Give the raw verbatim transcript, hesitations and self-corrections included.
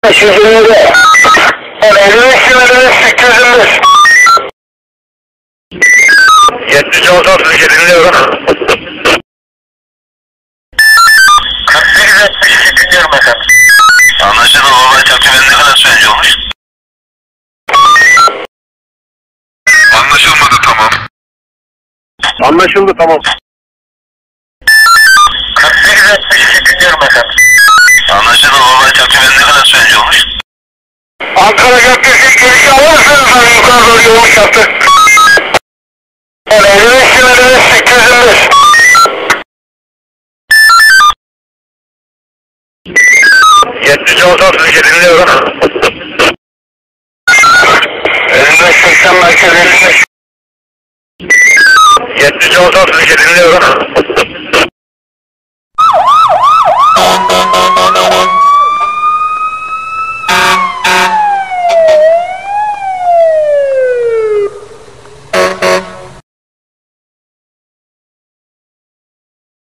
beş yüz yirmi. elli beş elli beş sekiz yüz beş. yetmiş altı altmış iki dinliyorum. kırk sekiz yetmiş iki dinliyorum efendim. Anlaşıldı. Olay takviminin ne kadar sürece olmuş? Anlaşılmadı, tamam. Anlaşıldı, tamam. kırk sekiz yetmiş iki dinliyorum efendim. Anlaşıldı. Olay takviminin ne kadar sürece olmuş? Ankara Caddesi girişi alırsanız hani yukarı doğru yoğun yaptı. elli beş elli beş sekiz yüz beş. yetmiş altı altmış iki dinliyorum. elli beş seksen merkez elli beş. yetmiş altı altmış iki dinliyorum.